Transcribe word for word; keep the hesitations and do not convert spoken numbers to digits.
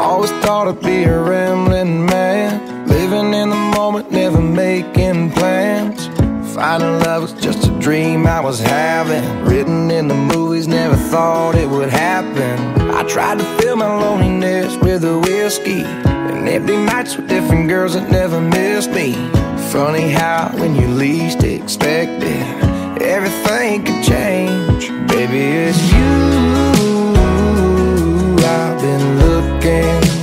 Always thought I'd be a rambling man, living in the moment, never making plans. Finding love was just a dream I was having, written in the movies, never thought it would happen. I tried to fill my loneliness with a whiskey, and empty nights with different girls that never missed me. Funny how when you least expect it, everything could change. Baby, it's you I've been looking